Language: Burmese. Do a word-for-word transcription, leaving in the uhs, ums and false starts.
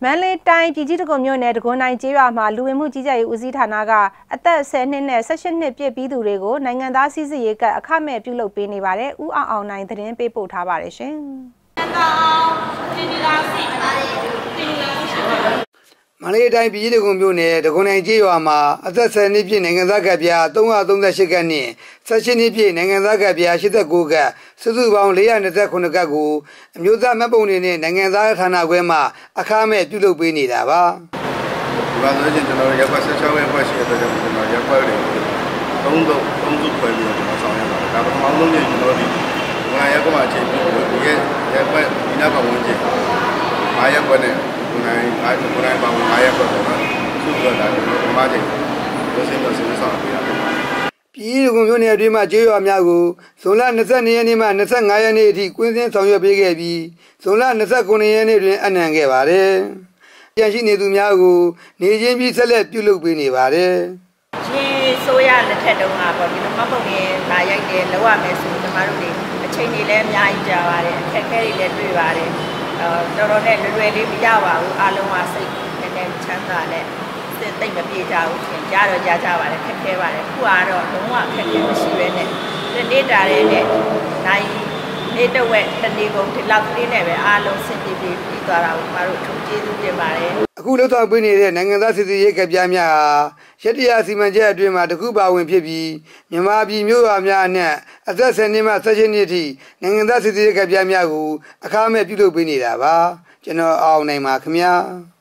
မန္တလေးတိုင်းပြည်ကြီးတကုံမြို့နယ်တကွန်တိုင်းကျေးရွာမှာလူဝင်မှုကြီးကြပ်ရေးဦးစီးဌာနကအသက်ဆယ်နှစ်နဲ့ဆယ့်ရှစ်နှစ်ပြည့်ပြီးသူတွေကိုနိုင်ငံသားစီစစ်ရေးကအခမဲ့ပြုလုပ်ပေးနေပါတယ်။ဦးအောင်အောင်နိုင်သတင်းပေးပို့ထားပါတယ်ရှင်။မန္တလေးတိုင်းပြည်ကြီးတကုံမြို့နယ်တကွန်တိုင်းကျေးရွာမှာအသက်ဆယ်နှစ်ပြည့်နိုင်ငံသားကပ်ပြားသုံးရာသုံးဆယ့်ရှစ်ကပ်နဲ့ဆယ့်ရှစ်နှစ်ပြည့်နိုင်ငံသားကပ်ပြားရှစ်ဆယ့်ကိုးကပ်စုစုပေါင်းလေးရာနှစ်ဆယ့်ခုနှစ်ကပ်ကိုအမျိုးသားမှတ်ပုံတင်နဲ့နိုင်ငံသားဌာနခွဲမှအခမဲ့ပြုလုပ်ပေးနေတာပါ။ဒီမှာဆိုရင်ကျွန်တော်ရပ်ကွက်ဆယ့်၆ရပ်ကွက်ရှိတဲ့အတွက်ကျွန်တော်ရပ်ကွက်တွေသုံးသုံးသုံးစုခွဲပြီးတော့ကျွန်တော်ဆောင်ရွက်ပါတယ်။ဒါပထမဆုံးနေ့ကျွန်တော်ဒီငါရပ်ကွက်မှာအချိန်ပြီးတော့ဒီရပ်ကွက်ဒီနောက်ပတ်ဝန်းကျင်ငါရပ်ကွက်နဲ့နိုင်အားကိုနိုင်ပါဝင်ငါရပ်ကွက်ပေါ့နော်။သူ့ကဒါကျွန်တော်ပထမချိန်လို့စင်တော့စဉ်းစားပေးတာပါ။ပြည်ကြီးတကုံမြို့နယ်အတွင်းမှာကျေးရွာများကိုဇွန်လ၂၂ရက်နေ့မှ၂၅ရက်နေ့အထိကွင်းစင်းဆောင်ရွက်ပေးခဲ့ပြီးဇွန်လ၂၉ရက်နေ့တွင်အနှံခဲ့ပါတယ်။ပြန်ရှိနေသူများကိုနေချင်းပြီးဆက်လက်ပြုလုပ်ပေးနေပါတယ်။ဒီဆိုရလက်ထက်တုန်းကပေါ့ဒီလိုမှပုံရင်လာရိုက်တယ်လောက်ရမယ်ဆိုကျွန်တော်တို့တွေအချိန်တွေလည်းအများကြီးကြာပါတယ်အခက်အခဲတွေလည်းတွေ့ပါတယ်တော်တော်နဲ့လွယ်လွယ်လေးမရပါဘူးအားလုံးကစိတ်နဲ့နဲ့ချမ်းသာနဲ့စိတ်သိမ့်မပြေကြဘူးရှင်ကြားတော့ကြားကြပါတယ်ခက်ခဲပါတယ်ခုကတော့လုံးဝခက်ခဲမရှိပဲနဲ့နေတာတဲ့နဲ့နိုင်နေတော့ဝက်တနေ့ကုန်ဒီလောက်ကလေးနဲ့ပဲအားလုံးစင်ပြေပြေပြီးသွားတာကိုကျမတို့ထုတ်ကျေးဇူးတင်ပါတယ်အခုလှုပ်ဆောင်ပေးနေတဲ့နိုင်ငံသားစစ်စစ်ရေးကပ်ပြားများဟာရတရစီမံချက်အတွင်းမှာတခုပါဝင်ဖြစ်ပြီးမြန်မာပြည်မြို့ရွာများအနှံ့အသက်ဆယ်နှစ်မှဆယ့်ရှစ်နှစ်အထိနိုင်ငံသားစစ်စစ်ရေးကပ်ပြားများကိုအခမဲ့ပြုလုပ်ပေးနေတာပါကျွန်တော်အောင်နိုင်ပါခင်ဗျာ